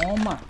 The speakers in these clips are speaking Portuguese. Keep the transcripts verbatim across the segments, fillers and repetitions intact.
Toma.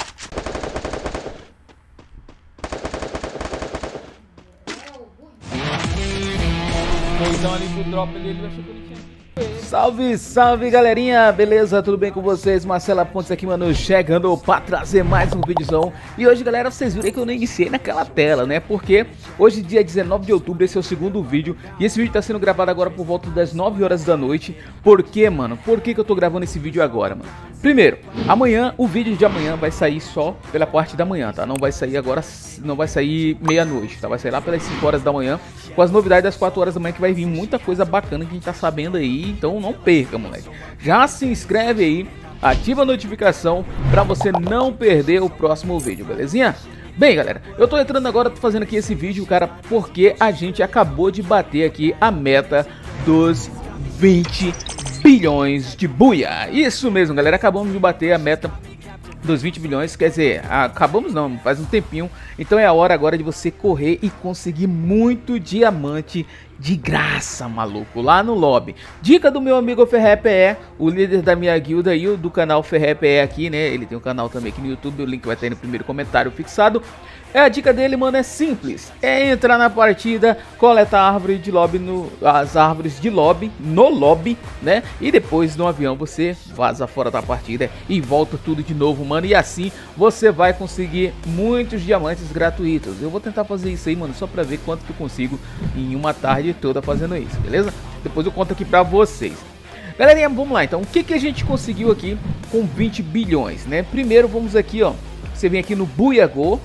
Poisão ali pro drop ali, ele achou que ele tinha. Salve, salve galerinha, beleza? Tudo bem com vocês? Marcela Pontes aqui, mano, chegando pra trazer mais um vídeozão. E hoje, galera, vocês viram que eu não iniciei naquela tela, né? Porque hoje, dia dezenove de outubro, esse é o segundo vídeo. E esse vídeo tá sendo gravado agora por volta das nove horas da noite. Por quê, mano? Por que que eu tô gravando esse vídeo agora, mano? Primeiro, amanhã, o vídeo de amanhã vai sair só pela parte da manhã, tá? Não vai sair agora, não vai sair meia-noite, tá? Vai sair lá pelas cinco horas da manhã, com as novidades das quatro horas da manhã, que vai vir muita coisa bacana que a gente tá sabendo aí. Então não perca, moleque. Já se inscreve aí, ativa a notificação pra você não perder o próximo vídeo, belezinha? Bem, galera, eu tô entrando agora, tô fazendo aqui esse vídeo, cara, porque a gente acabou de bater aqui a meta dos vinte bilhões de buia. Isso mesmo, galera, acabamos de bater a meta dos vinte bilhões, quer dizer, acabamos não, faz um tempinho. Então é a hora agora de você correr e conseguir muito diamante de graça, maluco, lá no lobby. Dica do meu amigo Ferré-P E, o líder da minha guilda e o do canal Ferré-P E aqui, né? Ele tem um canal também aqui no YouTube, o link vai estar aí no primeiro comentário fixado. É, a dica dele, mano, é simples. É entrar na partida, coletar a árvore de lobby no, as árvores de lobby no lobby, né? E depois no avião você vaza fora da partida e volta tudo de novo, mano. E assim você vai conseguir muitos diamantes gratuitos. Eu vou tentar fazer isso aí, mano, só pra ver quanto que eu consigo em uma tarde toda fazendo isso, beleza? Depois eu conto aqui pra vocês. Galerinha, vamos lá então. O que que a gente conseguiu aqui com vinte bilhões, né? Primeiro vamos aqui, ó. Você vem aqui no Buiagô.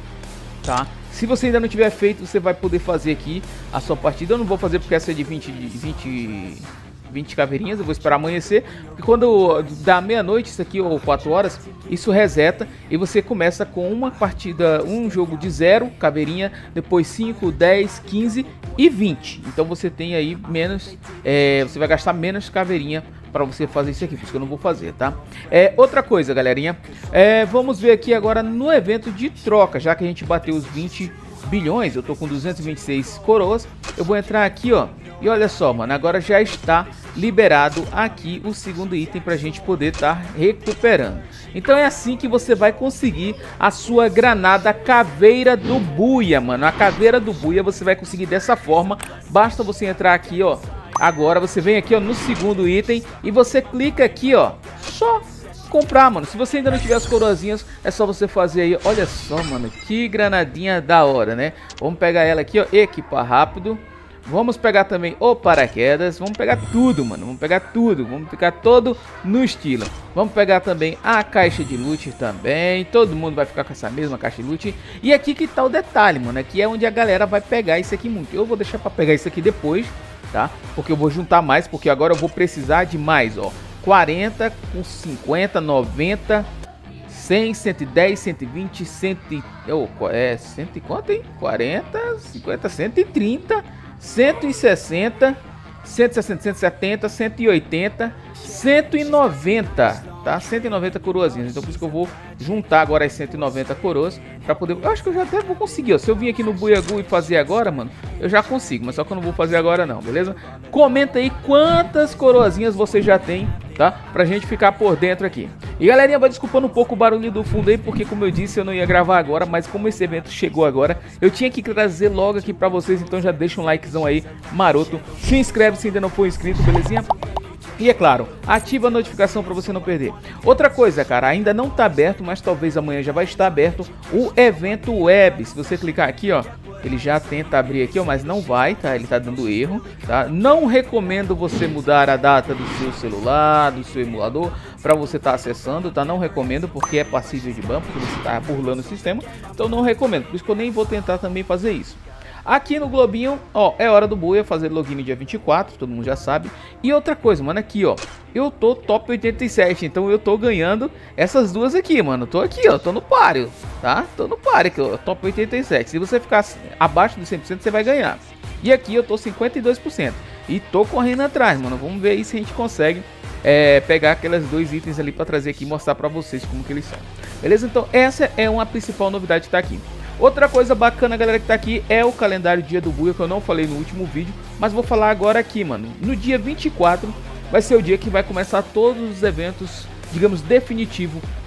Tá? Se você ainda não tiver feito, você vai poder fazer aqui a sua partida. Eu não vou fazer porque essa é de vinte, vinte, vinte caveirinhas. Eu vou esperar amanhecer, porque quando dá meia-noite, isso aqui, ou quatro horas, isso reseta e você começa com uma partida, um jogo de zero caveirinha, depois cinco, dez, quinze e vinte. Então você tem aí menos, é, você vai gastar menos caveirinha para você fazer isso aqui, por isso que eu não vou fazer, tá? É, outra coisa, galerinha, é, vamos ver aqui agora no evento de troca, já que a gente bateu os vinte bilhões, eu tô com duzentos e vinte e seis coroas, eu vou entrar aqui, ó, e olha só, mano, agora já está liberado aqui o segundo item pra gente poder estar tá recuperando. Então é assim que você vai conseguir a sua granada caveira do buia, mano. A caveira do buia você vai conseguir dessa forma, basta você entrar aqui, ó. Agora você vem aqui, ó, no segundo item e você clica aqui, ó, só comprar, mano. Se você ainda não tiver as coroazinhas, é só você fazer aí. Olha só, mano, que granadinha da hora, né? Vamos pegar ela aqui, ó, equipar rápido. Vamos pegar também o paraquedas, vamos pegar tudo, mano, vamos pegar tudo, vamos ficar todo no estilo. Vamos pegar também a caixa de loot também, todo mundo vai ficar com essa mesma caixa de loot. E aqui que tá o detalhe, mano, aqui é onde a galera vai pegar isso aqui muito. Eu vou deixar pra pegar isso aqui depois, tá? Porque eu vou juntar mais, porque agora eu vou precisar de mais, ó. quarenta, com cinquenta, noventa, cem, cento e dez, cento e vinte, cem, oh, é, cem e quanto, hein? quarenta, cinquenta, cento e trinta... cento e sessenta, cento e sessenta, cento e setenta, cento e oitenta, cento e noventa, tá? cento e noventa coroazinhas. Então por isso que eu vou juntar agora as cento e noventa coroas pra poder... Eu acho que eu já até vou conseguir, ó. Se eu vir aqui no Buiagô e fazer agora, mano, eu já consigo, mas só que eu não vou fazer agora não, beleza? Comenta aí quantas coroazinhas você já tem, tá? Pra gente ficar por dentro aqui. E galerinha, vai desculpando um pouco o barulho do fundo aí, porque como eu disse, eu não ia gravar agora, mas como esse evento chegou agora, eu tinha que trazer logo aqui pra vocês, então já deixa um likezão aí, maroto. Se inscreve se ainda não for inscrito, belezinha? E é claro, ativa a notificação para você não perder. Outra coisa, cara, ainda não tá aberto, mas talvez amanhã já vai estar aberto o evento web. Se você clicar aqui, ó, ele já tenta abrir aqui, ó, mas não vai, tá? Ele tá dando erro, tá? Não recomendo você mudar a data do seu celular, do seu emulador, para você estar tá acessando, tá? Não recomendo, porque é passível de ban, porque você tá burlando o sistema. Então não recomendo, por isso que eu nem vou tentar também fazer isso. Aqui no globinho, ó, é hora do buia fazer login no dia vinte e quatro, todo mundo já sabe. E outra coisa, mano, aqui, ó, eu tô top oitenta e sete, então eu tô ganhando essas duas aqui, mano. Tô aqui, ó, tô no páreo, tá? Tô no páreo aqui, ó, top oitenta e sete. Se você ficar abaixo dos cem por cento, você vai ganhar. E aqui eu tô cinquenta e dois por cento. E tô correndo atrás, mano. Vamos ver aí se a gente consegue é, pegar aqueles dois itens ali pra trazer aqui e mostrar pra vocês como que eles são. Beleza? Então essa é uma principal novidade que tá aqui. Outra coisa bacana, galera, que tá aqui é o calendário Dia do Buia, que eu não falei no último vídeo, mas vou falar agora aqui, mano. No dia vinte e quatro vai ser o dia que vai começar todos os eventos, digamos, definitivo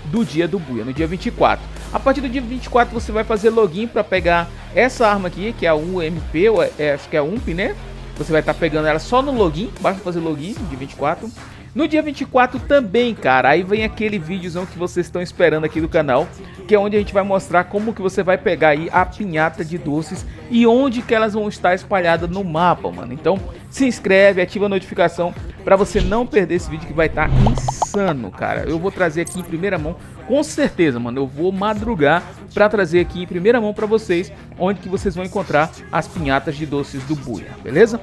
do dia do buia, no dia vinte e quatro. A partir do dia vinte e quatro você vai fazer login para pegar essa arma aqui, que é a U M P, ou é, acho que é a U M P, né? Você vai estar tá pegando ela só no login, basta fazer login no dia vinte e quatro. No dia vinte e quatro também, cara, aí vem aquele videozão que vocês estão esperando aqui do canal, que é onde a gente vai mostrar como que você vai pegar aí a pinhata de doces e onde que elas vão estar espalhadas no mapa, mano. Então se inscreve, ativa a notificação para você não perder esse vídeo que vai estar insano, cara. Eu vou trazer aqui em primeira mão, com certeza, mano, eu vou madrugar para trazer aqui em primeira mão para vocês onde que vocês vão encontrar as pinhatas de doces do buia, beleza?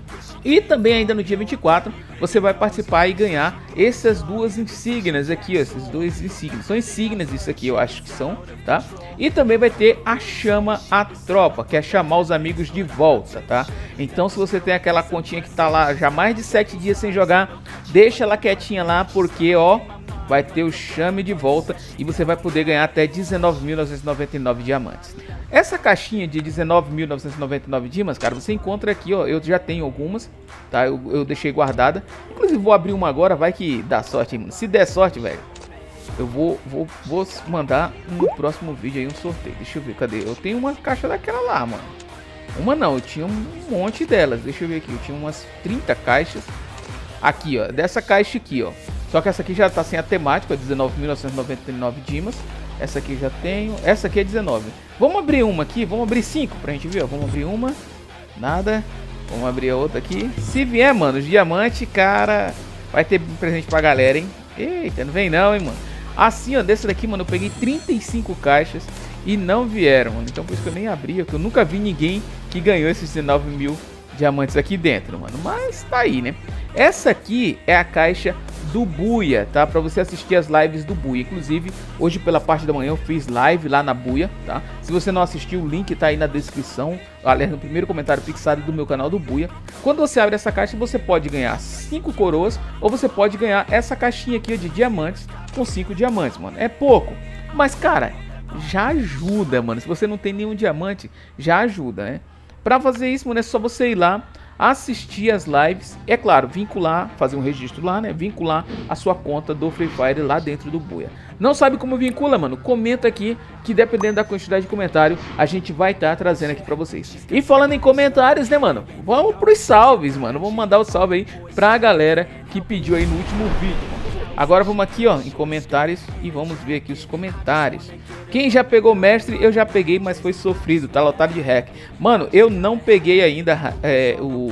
E também ainda no dia vinte e quatro você vai participar e ganhar essas duas insígnias aqui, ó, esses dois insígnias. São insígnias isso aqui, eu acho que são, tá? E também vai ter a chama a tropa, que é chamar os amigos de volta, tá? Então se você tem aquela continha que tá lá já mais de sete dias sem jogar, deixa ela quietinha lá, porque ó, vai ter o chame de volta e você vai poder ganhar até dezenove mil novecentos e noventa e nove diamantes. Essa caixinha de dezenove mil novecentos e noventa e nove dimas, cara, você encontra aqui, ó, eu já tenho algumas, tá? Eu, eu deixei guardada. Inclusive vou abrir uma agora, vai que dá sorte, mano. Se der sorte, velho, eu vou, vou, vou mandar no próximo vídeo aí um sorteio. Deixa eu ver, cadê? Eu tenho uma caixa daquela lá, mano. Uma não, eu tinha um monte delas. Deixa eu ver aqui, eu tinha umas trinta caixas. Aqui, ó, dessa caixa aqui, ó. Só que essa aqui já tá sem a temática, dezenove mil novecentos e noventa e nove dimas. Essa aqui já tenho, essa aqui é dezenove. Vamos abrir uma aqui, vamos abrir cinco pra gente ver, ó. Vamos abrir uma, nada. Vamos abrir a outra aqui. Se vier, mano, os diamantes, cara, vai ter presente pra galera, hein. Eita, não vem não, hein, mano. Assim, ó, dessa daqui, mano, eu peguei trinta e cinco caixas e não vieram, mano. Então por isso que eu nem abri, porque eu nunca vi ninguém que ganhou esses dezenove mil diamantes aqui dentro, mano. Mas tá aí, né. Essa aqui é a caixa do Buia, tá? Pra você assistir as lives do Buia. Inclusive, hoje pela parte da manhã eu fiz live lá na Buia, tá? Se você não assistiu, o link tá aí na descrição, aliás, no primeiro comentário fixado do meu canal do Buia. Quando você abre essa caixa, você pode ganhar cinco coroas ou você pode ganhar essa caixinha aqui de diamantes com cinco diamantes, mano. É pouco, mas, cara, já ajuda, mano. Se você não tem nenhum diamante, já ajuda, né? Pra fazer isso, mano, é só você ir lá, assistir as lives, é claro, vincular, fazer um registro lá, né, vincular a sua conta do Free Fire lá dentro do Buia. Não sabe como vincula, mano? Comenta aqui, que dependendo da quantidade de comentário, a gente vai estar tá trazendo aqui pra vocês. E falando em comentários, né, mano, vamos pros salves, mano, vamos mandar o salve aí pra galera que pediu aí no último vídeo. Agora vamos aqui, ó, em comentários e vamos ver aqui os comentários. Quem já pegou mestre, eu já peguei, mas foi sofrido, tá lotado de hack. Mano, eu não peguei ainda é, o,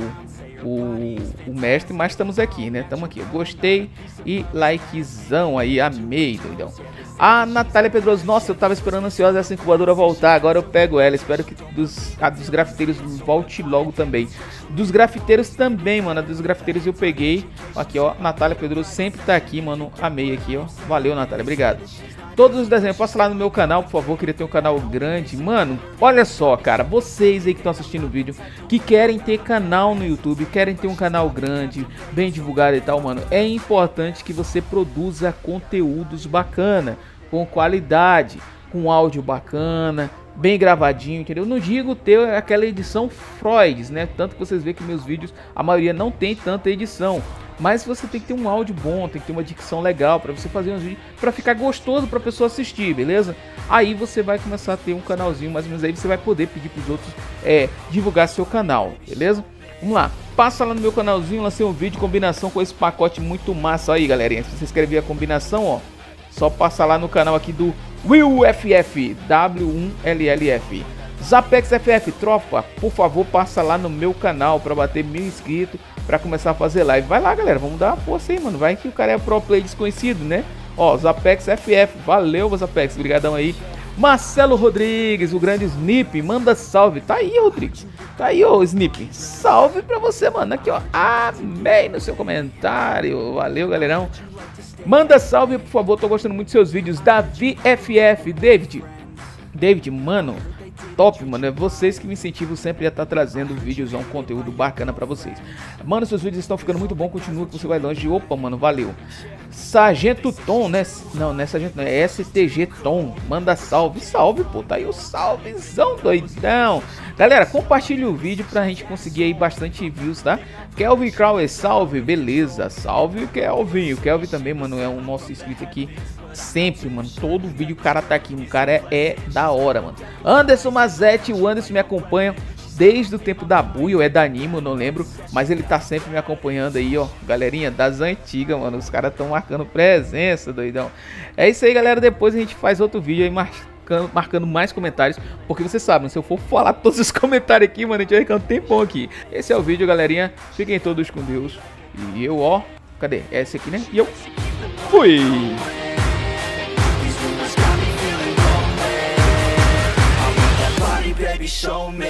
o, o mestre, mas estamos aqui, né? Estamos aqui, eu gostei e likezão aí, amei, doidão. A Natália Pedroso, nossa, eu tava esperando ansiosa essa incubadora voltar, agora eu pego ela, espero que dos, a dos grafiteiros volte logo também. Dos grafiteiros também, mano, a dos grafiteiros eu peguei, aqui ó, Natália Pedroso sempre tá aqui, mano, amei aqui ó, valeu Natália, obrigado. Todos os desenhos, passa lá no meu canal, por favor, queria ter um canal grande. Mano, olha só, cara, vocês aí que estão assistindo o vídeo, que querem ter canal no YouTube, querem ter um canal grande, bem divulgado e tal, mano, é importante que você produza conteúdos bacana, com qualidade, com áudio bacana, bem gravadinho, entendeu? Não digo ter aquela edição Freud, né? Tanto que vocês veem que meus vídeos, a maioria não tem tanta edição. Mas você tem que ter um áudio bom, tem que ter uma dicção legal para você fazer uns vídeos, para ficar gostoso para a pessoa assistir, beleza? Aí você vai começar a ter um canalzinho, mais ou menos aí você vai poder pedir para os outros é, divulgar seu canal, beleza? Vamos lá, passa lá no meu canalzinho, lancei um vídeo de combinação com esse pacote muito massa aí, galerinha. Se vocês querem ver a combinação, ó, só passa lá no canal aqui do Will F F, W um L L F. Zapex F F, tropa, por favor, passa lá no meu canal para bater mil inscritos, para começar a fazer live. Vai lá, galera, vamos dar uma força aí, mano. Vai que o cara é pro play desconhecido, né? Ó, Zapex F F, valeu, Zapex, obrigadão aí. Marcelo Rodrigues, o grande Snip, manda salve. Tá aí, Rodrigues. Tá aí, ô Snip. Salve pra você, mano. Aqui, ó. Amei no seu comentário. Valeu, galerão. Manda salve, por favor. Tô gostando muito dos seus vídeos. Davi F F. David. David, mano. top, mano. É vocês que me incentivam sempre a estar tá trazendo vídeos, um conteúdo bacana pra vocês. Mano, seus vídeos estão ficando muito bom. Continua que você vai longe. Opa, mano, valeu. Sargento Tom, né? Não, não é Sargento, não. É S T G Tom. Manda salve. Salve, pô. Tá aí o salvezão, doidão. Galera, compartilhe o vídeo pra gente conseguir aí bastante views, tá? Kelvin Crowley, salve. Beleza. Salve o Kelvin. O Kelvin também, mano, é um nosso inscrito aqui. Sempre, mano, todo vídeo o cara tá aqui, o cara é, é da hora, mano. Anderson Mazetti, o Anderson me acompanha desde o tempo da Buio, é da Animo, não lembro, mas ele tá sempre me acompanhando aí, ó, galerinha das antigas, mano, os caras tão marcando presença, doidão. É isso aí, galera, depois a gente faz outro vídeo aí marcando, marcando mais comentários, porque você sabe, se eu for falar todos os comentários aqui, mano, a gente vai ficar um tempão aqui. Esse é o vídeo, galerinha, fiquem todos com Deus, e eu, ó, cadê? É esse aqui, né? E eu fui! Baby, show me.